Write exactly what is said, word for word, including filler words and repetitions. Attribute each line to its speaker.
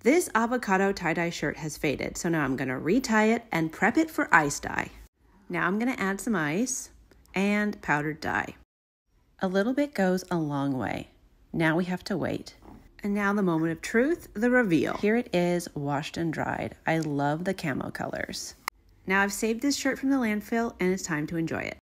Speaker 1: This avocado tie-dye shirt has faded, so now I'm gonna retie it and prep it for ice dye. Now I'm gonna add some ice and powdered dye. A little bit goes a long way. Now we have to wait. And now the moment of truth, the reveal. Here it is, washed and dried. I love the camo colors. Now I've saved this shirt from the landfill and it's time to enjoy it.